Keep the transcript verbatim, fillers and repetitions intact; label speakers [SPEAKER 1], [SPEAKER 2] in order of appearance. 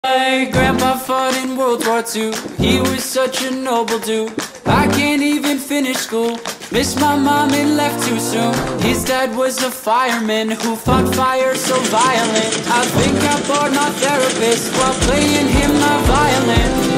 [SPEAKER 1] My grandpa fought in World War Two. He was such a noble dude. I can't even finish school. Missed my mom and left too soon. His dad was a fireman who fought fire so violent. I think I bored my therapist while playing him my violin.